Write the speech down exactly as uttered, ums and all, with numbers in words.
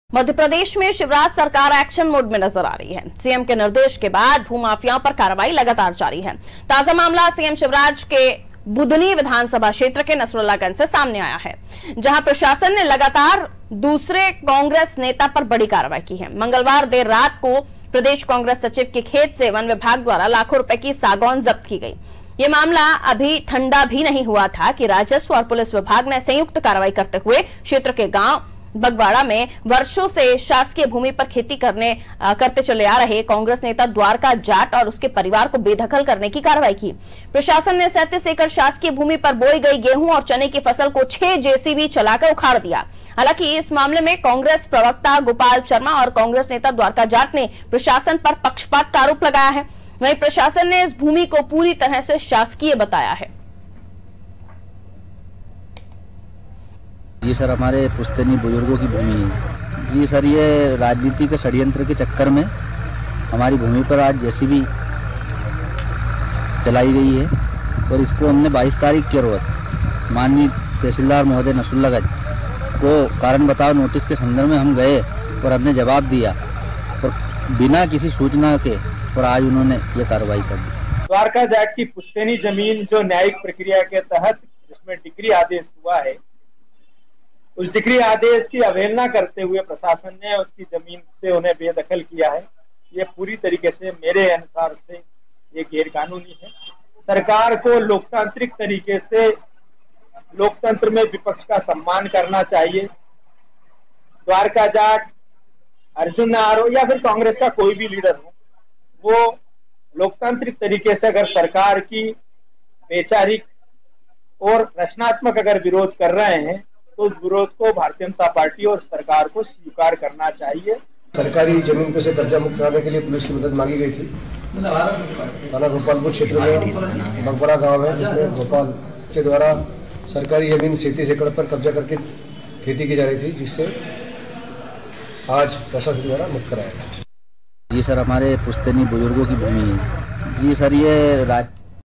मध्य प्रदेश में शिवराज सरकार action mode में नजर आ रही है। सीएम के निर्देश के बाद भूमाफियाओं पर कार्रवाई लगातार जारी है। ताजा मामला सीएम शिवराज के बुधनी विधानसभा क्षेत्र के नसरुल्लागंज से सामने आया है, जहां प्रशासन ने लगातार दूसरे कांग्रेस नेता पर बड़ी कार्रवाई की है। मंगलवार देर रात को प्रदेश कांग्रेस सचिव के खेत से वन विभाग द्वारा लाखों रुपए की सागौन जब्त की गई। ये मामला अभी ठंडा भी नहीं हुआ था कि राजस्व और पुलिस विभाग ने संयुक्त कार्रवाई करते हुए क्षेत्र के गांव बगवाड़ा में वर्षों से शासकीय भूमि पर खेती करने आ, करते चले आ रहे कांग्रेस नेता द्वारका जाट और उसके परिवार को बेदखल करने की कार्रवाई की। प्रशासन ने सैंतीस एकड़ शासकीय भूमि पर बोई गई गेहूं और चने की फसल को छह जेसीबी चलाकर उखाड़ दिया। हालांकि इस मामले में कांग्रेस प्रवक्ता गोपाल शर्मा और कांग्रेस नेता द्वारका जाट ने प्रशासन पर पक्षपात का आरोप लगाया है। वहीं प्रशासन ने इस भूमि को पूरी तरह से शासकीय बताया है। जी सर, हमारे पुश्तैनी बुजुर्गों की भूमि है। जी सर, ये राजनीति के षड्यंत्र के चक्कर में हमारी भूमि पर आज जेसीबी चलाई गई है और इसको हमने बाईस तारीख के रोज माननीय तहसीलदार महोदय नसरुल्लागंज को कारण बताओ नोटिस के संदर्भ में हम गए और हमने जवाब दिया और बिना किसी सूचना के और आज उन्होंने ये कार्रवाई कर दी। द्वारका जाट की पुश्तैनी जमीन जो न्यायिक प्रक्रिया के तहत जिसमें डिक्री आदेश हुआ है, उस डिक्री आदेश की अवहेलना करते हुए प्रशासन ने उसकी जमीन से उन्हें बेदखल किया है। ये पूरी तरीके से मेरे अनुसार से ये गैरकानूनी है। सरकार को लोकतांत्रिक तरीके से लोकतंत्र में विपक्ष का सम्मान करना चाहिए। द्वारका जाट, अर्जुन नाहर हो या फिर कांग्रेस का कोई भी लीडर हो, वो लोकतांत्रिक तरीके से अगर सरकार की वैचारिक और रचनात्मक अगर विरोध कर रहे हैं तो उस विरोध को भारतीय जनता पार्टी और सरकार को स्वीकार करना चाहिए। सरकारी जमीन पे से कब्जा मुक्त कराने के लिए पुलिस की मदद मांगी गई थी। थाना गोपालपुर क्षेत्र में बगवाड़ा गांव है, जिसमें गोपाल के द्वारा सरकारी जमीन सैंतीस एकड़ पर कब्जा करके खेती की जा रही थी, जिससे आज प्रशासन द्वारा मुक्त कराया गया। जी सर, हमारे पुश्तैनी बुजुर्गों की भूमि है। जी सर, ये राज